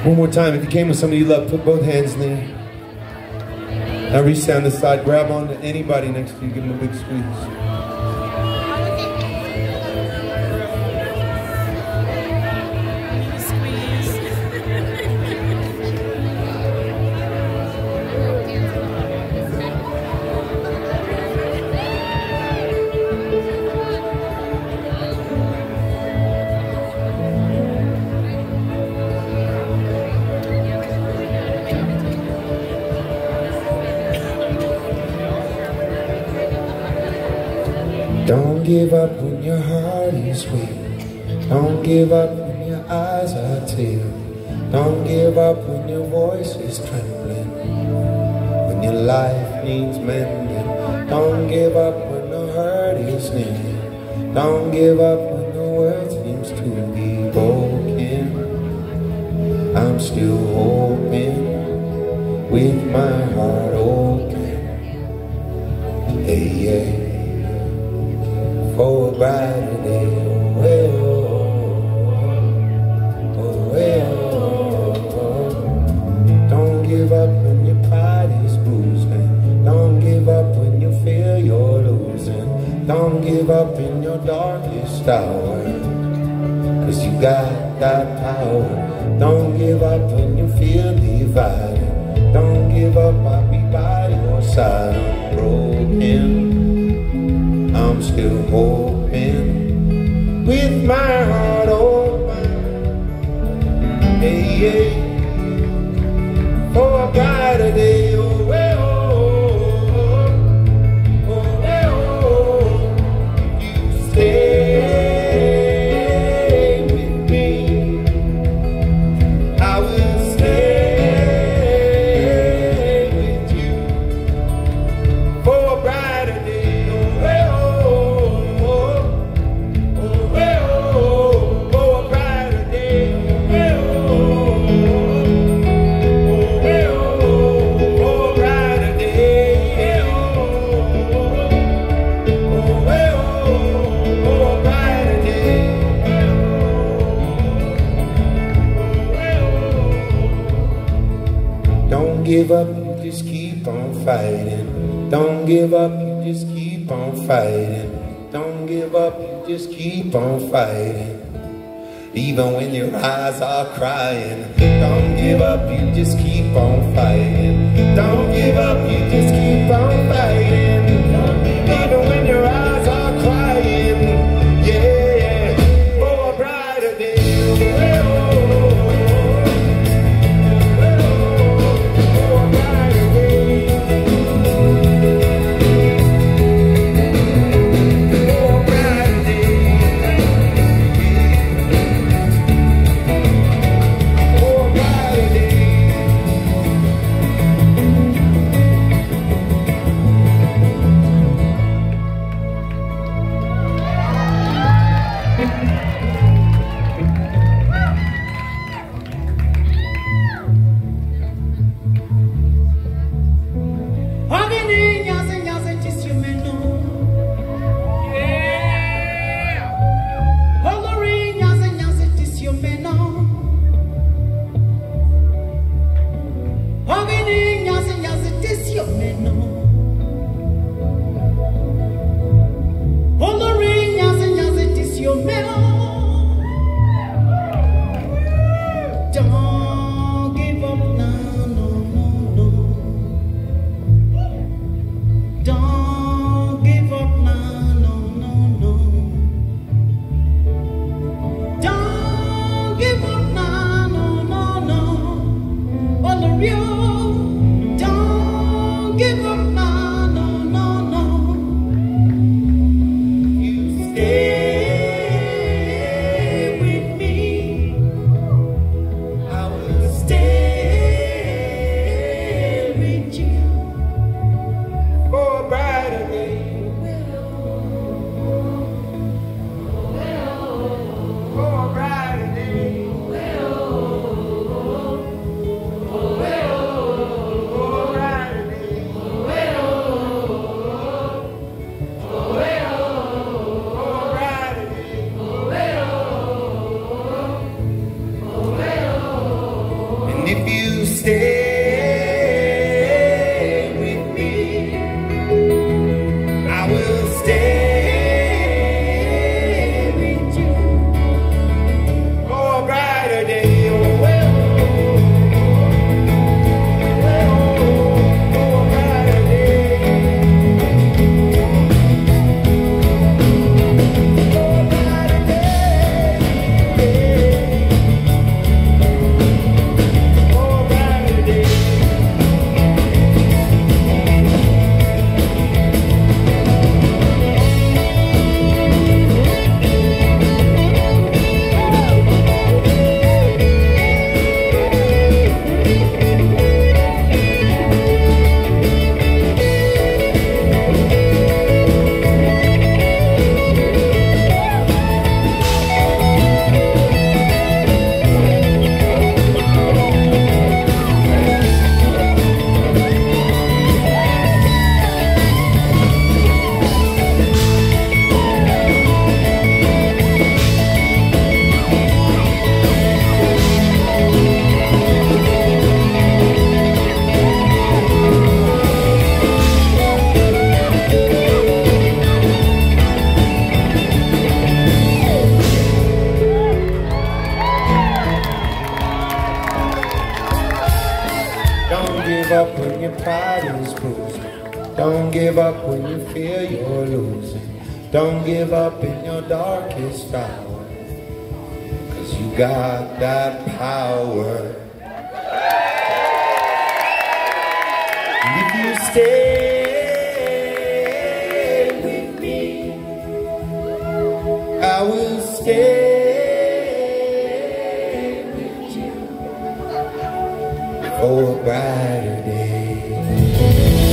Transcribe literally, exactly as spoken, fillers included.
One more time, if you came with somebody you love, put both hands in the air. Now reach down the side, grab onto anybody next to you, give them a big squeeze. Don't give up when your heart is weak. Don't give up when your eyes are tear. Don't give up when your voice is trembling, when your life needs mending. Don't give up when the hurt is near. Don't give up when the world seems to be broken. I'm still hoping with my heart open. Hey, yeah. For a brighter day, oh, oh, oh, oh. Don't give up when your pride is bruising. Don't give up when you feel you're losing. Don't give up in your darkest hour, cause you got that power. Don't give up when you feel divided. Don't give up, I'll be by your side. I'm broken, I'm still hoping with my heart open. Hey, yeah, for a brighter day. Oh, eh, oh, oh, oh, eh, oh. You stay with me, I will stay with you for a brighter day. Oh, eh, oh. Don't give up, you just keep on fighting. Don't give up, you just keep on fighting. Don't give up, you just keep on fighting. Even when your eyes are crying. Don't give up, you just keep on fighting. Don't give up, you just keep on fighting. Even when your eyes are crying. Yeah, for a brighter day. pride is bruised. Don't give up when you feel you're losing. Don't give up in your darkest hour, 'cause you got that power. And if you stay with me, I will stay with you for a brighter day.